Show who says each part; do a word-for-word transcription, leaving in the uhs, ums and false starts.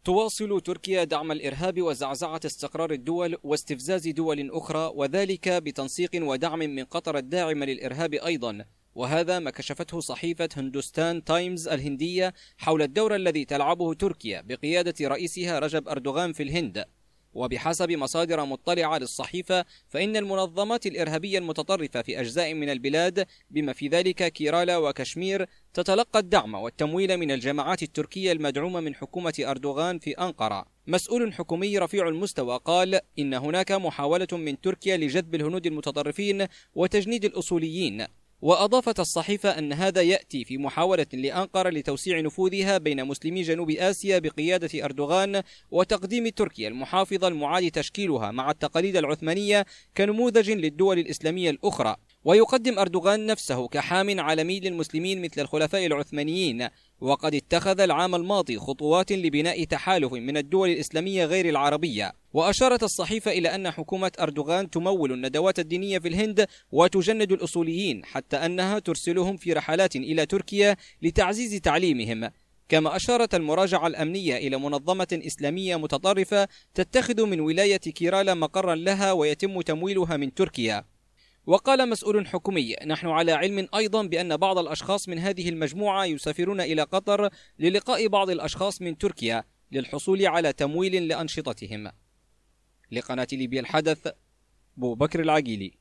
Speaker 1: تواصل تركيا دعم الإرهاب وزعزعة استقرار الدول واستفزاز دول أخرى، وذلك بتنسيق ودعم من قطر الداعم للإرهاب أيضا، وهذا ما كشفته صحيفة هندوستان تايمز الهندية حول الدور الذي تلعبه تركيا بقيادة رئيسها رجب أردوغان في الهند. وبحسب مصادر مطلعة للصحيفة، فإن المنظمات الإرهابية المتطرفة في أجزاء من البلاد بما في ذلك كيرالا وكشمير تتلقى الدعم والتمويل من الجماعات التركية المدعومة من حكومة أردوغان في أنقرة. مسؤول حكومي رفيع المستوى قال إن هناك محاولة من تركيا لجذب الهنود المتطرفين وتجنيد الأصوليين. وأضافت الصحيفة أن هذا يأتي في محاولة لأنقرة لتوسيع نفوذها بين مسلمي جنوب آسيا بقيادة أردوغان، وتقديم تركيا المحافظة المعاد تشكيلها مع التقاليد العثمانية كنموذج للدول الإسلامية الأخرى. ويقدم أردوغان نفسه كحام عالمي للمسلمين مثل الخلفاء العثمانيين، وقد اتخذ العام الماضي خطوات لبناء تحالف من الدول الإسلامية غير العربية. وأشارت الصحيفة إلى أن حكومة أردوغان تمول الندوات الدينية في الهند وتجند الأصوليين، حتى أنها ترسلهم في رحلات إلى تركيا لتعزيز تعليمهم. كما أشارت المراجعة الأمنية إلى منظمة إسلامية متطرفة تتخذ من ولاية كيرالا مقرا لها ويتم تمويلها من تركيا. وقال مسؤول حكومي: نحن على علم أيضا بأن بعض الأشخاص من هذه المجموعة يسافرون إلى قطر للقاء بعض الأشخاص من تركيا للحصول على تمويل لأنشطتهم. لقناة ليبيا الحدث، بو بكر العقيلي.